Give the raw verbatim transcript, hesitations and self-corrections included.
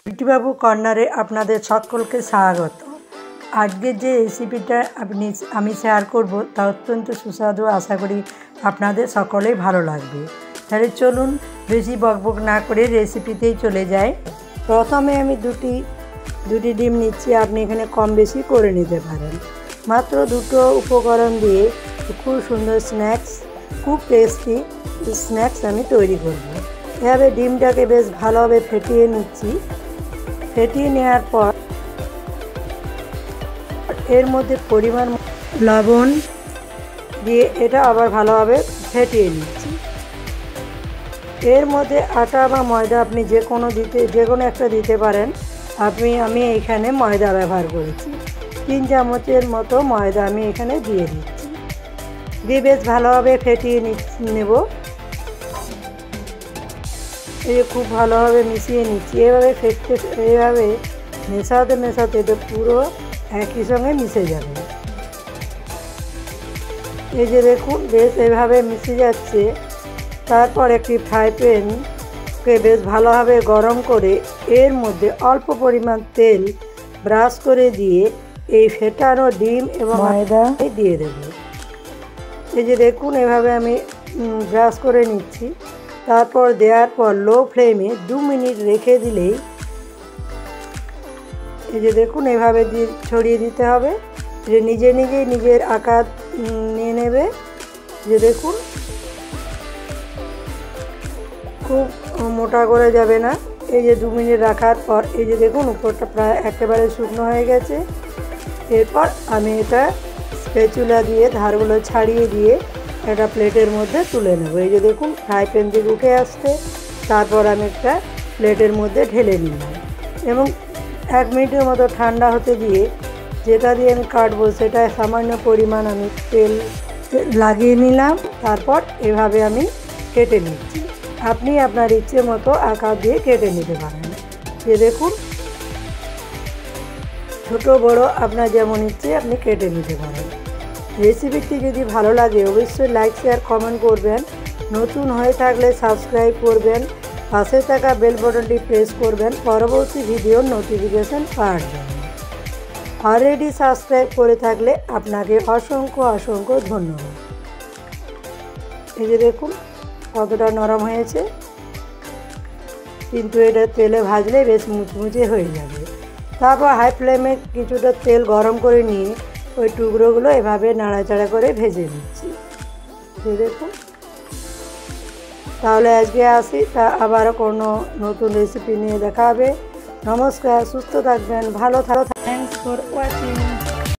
বিউটিবাবু কর্নারে আপনাদের সকলকে স্বাগত। আজকের যে রেসিপিটা আপনি আমি শেয়ার করব তা অত্যন্ত সুস্বাদু, আশা করি আপনাদের সকলেই ভালো লাগবে। তাহলে চলুন বেশি বকবক না করে রেসিপিতেই চলে যাই। প্রথমে আমি দুটি দুটি ডিম নিচ্ছি, আপনি এখানে কম বেশি করে নিতে পারেন। মাত্র দুটো উপকরণ দিয়ে খুব সুন্দর স্ন্যাক্স, খুব টেস্টি স্ন্যাক্স আমি তৈরি করব। এভাবে ডিমটাকে বেশ ভালোভাবে ফেটিয়ে নিচ্ছি। ফেটিয়ে নেওয়ার পর এর মধ্যে পরিমাণ লবণ দিয়ে এটা আবার ভালোভাবে ফেটিয়ে নিচ্ছি। এর মধ্যে আটা বা ময়দা আপনি যে কোনো দিতে যে কোনো একটা দিতে পারেন। আপনি আমি এখানে ময়দা ব্যবহার করেছি। তিন চামচের মতো ময়দা আমি এখানে দিয়ে দিচ্ছি। দিয়ে বেশ ভালোভাবে ফেটিয়ে নেব। এই খুব ভালোভাবে মিশিয়ে নিচ্ছি। এভাবে ফেটতে এইভাবে মেশাতে মেশাতে এটা পুরো একই সঙ্গে মিশে যাবে। এই যে দেখুন বেশ এভাবে মিশে যাচ্ছে। তারপর একটি ফ্রাই প্যানকে বেশ ভালোভাবে গরম করে এর মধ্যে অল্প পরিমাণ তেল ব্রাশ করে দিয়ে এই ফেটানো ডিম এবং ময়দা দিয়ে দেব। এই যে দেখুন এভাবে আমি ব্রাশ করে নিচ্ছি। তারপর দেওয়ার পর লো ফ্লেমে দু মিনিট রেখে দিলেই এই যে দেখুন এভাবে দিয়ে ছড়িয়ে দিতে হবে। যে নিজে নিজেই নিজের আকার নিয়ে নেবে। যে দেখুন খুব মোটা করে যাবে না। এই যে দু মিনিট রাখার পর এই যে দেখুন উপরটা প্রায় একেবারে শুকনো হয়ে গেছে। এরপর আমি এটা স্প্যাচুলা দিয়ে ধারগুলো ছাড়িয়ে দিয়ে একটা প্লেটের মধ্যে তুলে নেব। এই যে দেখুন ফ্রাই প্যান থেকে উঠে আসছে। তারপর আমি একটা প্লেটের মধ্যে ঢেলে নিলাম এবং এক মিনিটের মতো ঠান্ডা হতে দিয়ে যেটা দিয়ে আমি কাটবো সেটা সামান্য পরিমাণ আমি তেল লাগিয়ে নিলাম। তারপর এভাবে আমি কেটে নিচ্ছি। আপনি আপনার ইচ্ছে মতো আকার দিয়ে কেটে নিতে পারেন। যে দেখুন ছোট বড় আপনার যেমন ইচ্ছে আপনি কেটে নিতে পারেন। রেসিপিটি যদি ভালো লাগে অবশ্যই লাইক শেয়ার কমেন্ট করবেন। নতুন হয়ে থাকলে সাবস্ক্রাইব করবেন। পাশে থাকা বেল বাটনটি প্রেস করবেন পরবর্তী ভিডিওর নোটিফিকেশন পাওয়ার জন্য। অলরেডি সাবস্ক্রাইব করে থাকলে আপনাকে অসংখ্য অসংখ্য ধন্যবাদ। এই যে দেখুন কতটা নরম হয়েছে, কিন্তু এটা তেলে ভাজলে বেশ মুচমুচে হয়ে যাবে। তারপর হাই ফ্লেমে কিছুটা তেল গরম করে নিয়ে ওই টুকরোগুলো এভাবে নাড়াচাড়া করে ভেজে নিচ্ছি। দেখুন তাহলে আজকে আসি, তা আবারও কোনো নতুন রেসিপি নিয়ে দেখা হবে। নমস্কার, সুস্থ থাকবেন, ভালো থাকবেন। Thanks for watching.